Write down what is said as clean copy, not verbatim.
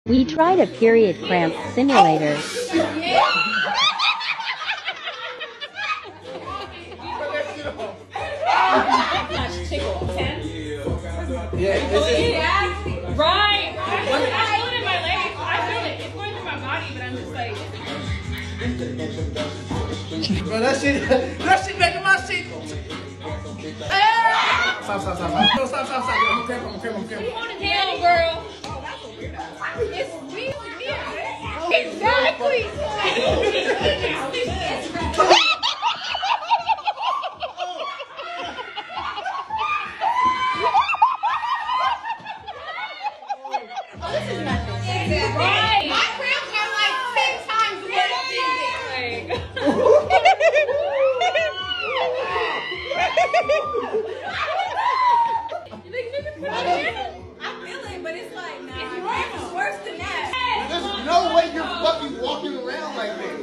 We tried a period cramp simulator. Right. I feel it in my legs. I feel it. It's going through my body, but I'm just like. Bro, that shit making my shit. Stop. No, stop. I'm cramping. Hell, girl. It's weird. Exactly. This is nothing. Right. My cramps are like 10 times what I feel it, but it's like, nah, it's worse than that. There's no way you're fucking walking around like this.